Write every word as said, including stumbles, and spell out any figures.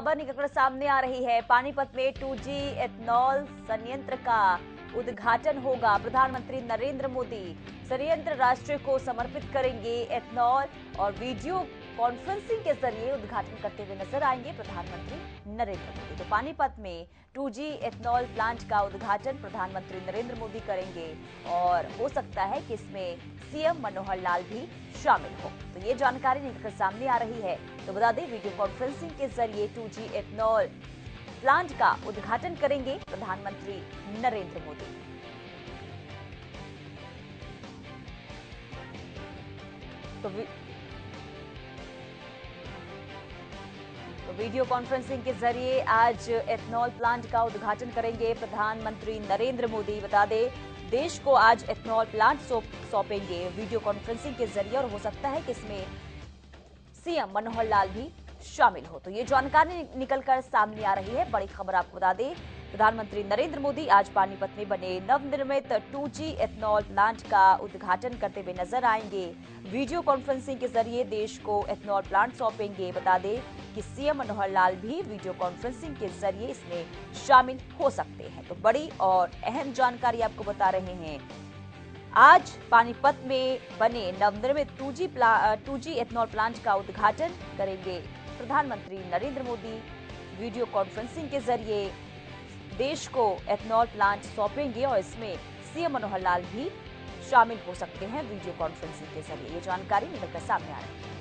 खबर निकलकर सामने आ रही है। पानीपत में टू जी एथेनॉल संयंत्र का उद्घाटन होगा। प्रधानमंत्री नरेंद्र मोदी संयंत्र राष्ट्र को समर्पित करेंगे। एथेनॉल और वीडियो कॉन्फ्रेंसिंग के जरिए उद्घाटन करते हुए नजर आएंगे प्रधानमंत्री नरेंद्र मोदी। तो पानीपत में टू जी एथेनॉल प्लांट का उद्घाटन प्रधानमंत्री नरेंद्र मोदी करेंगे और हो सकता है कि इसमें सीएम मनोहर लाल भी शामिल हो। तो ये जानकारी निकलकर सामने आ रही है। तो बता दें, वीडियो कॉन्फ्रेंसिंग के जरिए टू जी एथेनॉल प्लांट का उद्घाटन करेंगे प्रधानमंत्री नरेंद्र मोदी। तो, वी... तो वीडियो कॉन्फ्रेंसिंग के जरिए आज एथेनॉल प्लांट का उद्घाटन करेंगे प्रधानमंत्री नरेंद्र मोदी। बता दें, देश को आज एथेनॉल प्लांट सौंपेंगे वीडियो कॉन्फ्रेंसिंग के जरिए और हो सकता है कि इसमें सीएम मनोहर लाल भी शामिल हो। तो ये जानकारी निकलकर सामने आ रही है। बड़ी खबर आपको बता दें, प्रधानमंत्री नरेंद्र मोदी आज पानीपत में बने नवनिर्मित टू जी एथेनॉल प्लांट का उद्घाटन करते हुए नजर आएंगे। वीडियो कॉन्फ्रेंसिंग के जरिए देश को एथेनॉल प्लांट सौंपेंगे। बता दें कि सीएम मनोहर लाल भी वीडियो कॉन्फ्रेंसिंग के जरिए इसमें शामिल हो सकते हैं। तो बड़ी और अहम जानकारी आपको बता रहे हैं। आज पानीपत में बने नवनिर्मित two G two G ethanol plant का उद्घाटन करेंगे प्रधानमंत्री नरेंद्र मोदी। वीडियो कॉन्फ्रेंसिंग के जरिए देश को एथेनॉल प्लांट सौंपेंगे और इसमें सीएम मनोहर लाल भी शामिल हो सकते हैं वीडियो कॉन्फ्रेंसिंग के जरिए। ये जानकारी निकलकर सामने आ रही है।